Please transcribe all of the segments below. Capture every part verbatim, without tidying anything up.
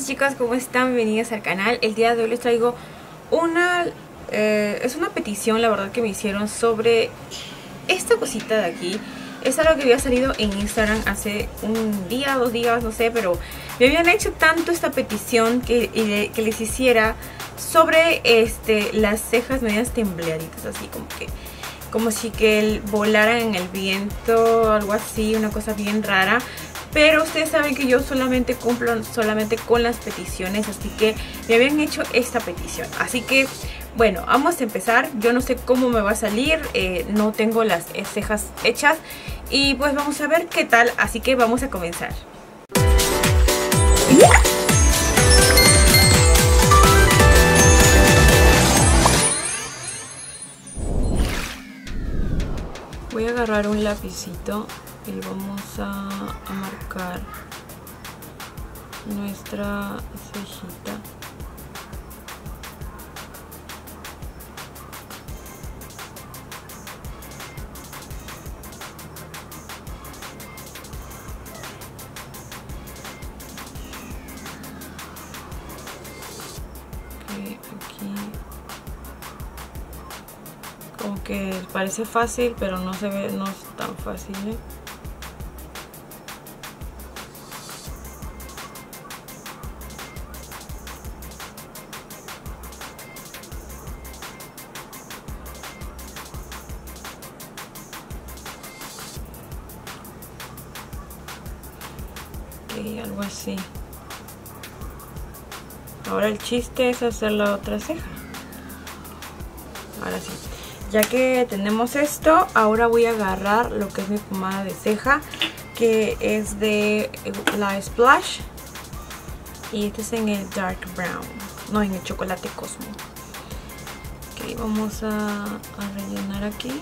chicas, ¿cómo están? Bienvenidas al canal. El día de hoy les traigo una... Eh, es una petición, la verdad, que me hicieron sobre esta cosita de aquí. Es algo que había salido en Instagram hace un día, dos días, no sé, pero me habían hecho tanto esta petición que, que les hiciera sobre este las cejas medias tembleaditas, así como que como si que volaran en el viento, algo así, una cosa bien rara. Pero ustedes saben que yo solamente cumplo solamente con las peticiones, así que me habían hecho esta petición. Así que, bueno, vamos a empezar. Yo no sé cómo me va a salir, eh, no tengo las cejas hechas. Y pues vamos a ver qué tal, así que vamos a comenzar. Voy a agarrar un lapicito y vamos a, a marcar nuestra cejita. Okay, aquí como que parece fácil, pero no se ve, no es tan fácil, ¿eh? Okay, algo así. Ahora el chiste es hacer la otra ceja. Ahora sí. Ya que tenemos esto, ahora voy a agarrar lo que es mi pomada de ceja, que es de la Splash. Y este es en el Dark Brown, no, en el Chocolate Cosmo. Ok, vamos a, a rellenar aquí.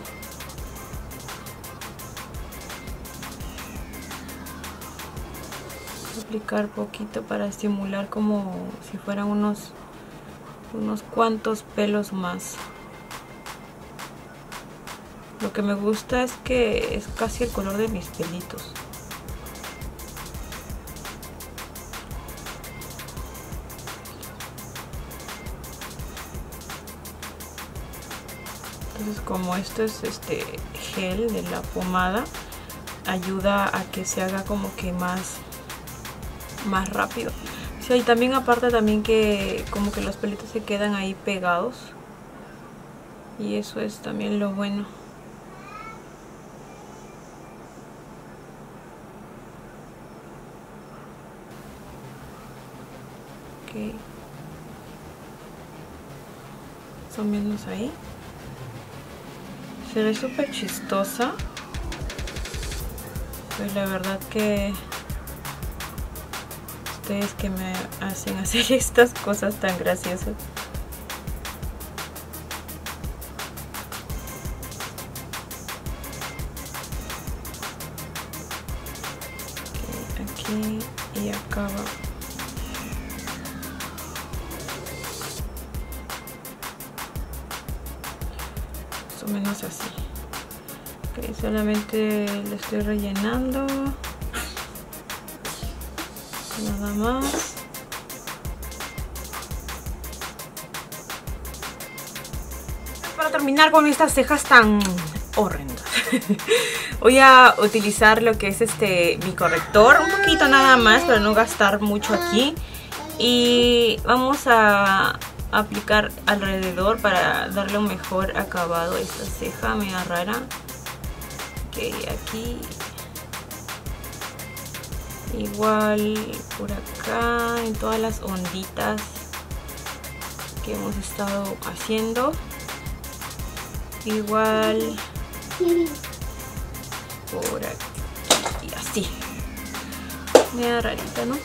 Aplicar poquito para estimular como si fueran unos, unos cuantos pelos más. Lo que me gusta es que es casi el color de mis pelitos. Entonces, como esto es este gel de la pomada, ayuda a que se haga como que más, más rápido. Sí, y también aparte también que como que los pelitos se quedan ahí pegados. Y eso es también lo bueno. Okay. Más o menos ahí. Se ve súper chistosa, pues la verdad que ustedes que me hacen hacer estas cosas tan graciosas. Okay, aquí y acá va. Menos así. Okay, solamente le estoy rellenando, nada más. Para terminar con estas cejas tan horrendas, voy a utilizar lo que es este mi corrector, un poquito nada más para no gastar mucho aquí, y vamos a aplicar alrededor para darle un mejor acabado a esta ceja media rara. Ok, aquí igual por acá en todas las onditas que hemos estado haciendo, igual por aquí y así, media rarita, ¿no?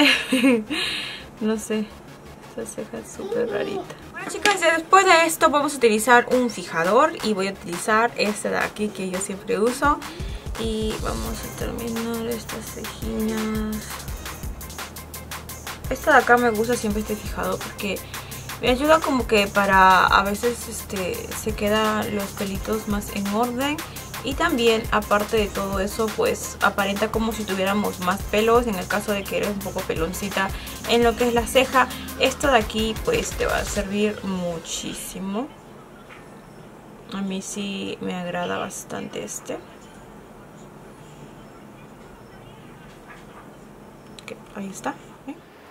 No sé, ceja es súper rarita. Bueno, chicas, después de esto vamos a utilizar un fijador y voy a utilizar este de aquí que yo siempre uso, y vamos a terminar estas cejitas. Esta de acá me gusta siempre este fijador porque me ayuda como que para a veces este se quedan los pelitos más en orden Y también, aparte de todo eso, pues aparenta como si tuviéramos más pelos. En el caso de que eres un poco peloncita en lo que es la ceja, esto de aquí pues te va a servir muchísimo. A mí sí me agrada bastante este. Okay, ahí está. ¿Eh?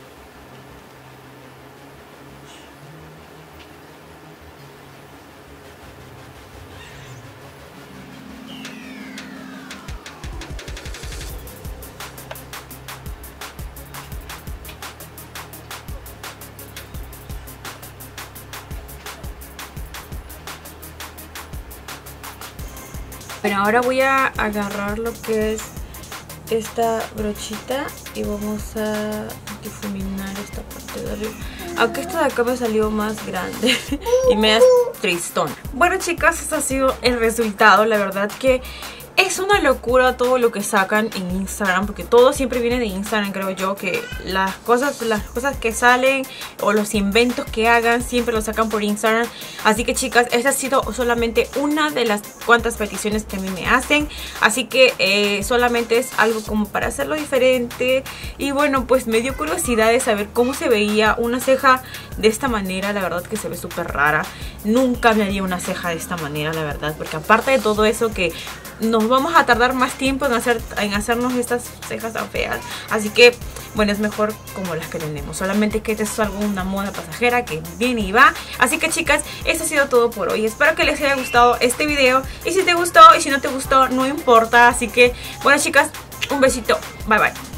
Bueno, ahora voy a agarrar lo que es esta brochita y vamos a difuminar esta parte de arriba. Aunque esta de acá me salió más grande y me da tristón. Bueno, chicas, este ha sido el resultado. La verdad que es una locura todo lo que sacan en Instagram, porque todo siempre viene de Instagram, creo yo, que las cosas, las cosas que salen o los inventos que hagan siempre lo sacan por Instagram. Así que, chicas, esta ha sido solamente una de las cuantas peticiones que a mí me hacen. Así que eh, solamente es algo como para hacerlo diferente. Y bueno, pues me dio curiosidad de saber cómo se veía una ceja de esta manera. La verdad que se ve súper rara. Nunca me haría una ceja de esta manera, la verdad, porque aparte de todo eso que nos vamos a tardar más tiempo en, hacer, en hacernos estas cejas tan feas. Así que, bueno, es mejor como las que tenemos. Solamente que esta es algo, una moda pasajera que viene y va. Así que, chicas, esto ha sido todo por hoy. Espero que les haya gustado este video. Y si te gustó y si no te gustó, no importa. Así que, bueno, chicas, un besito. Bye, bye.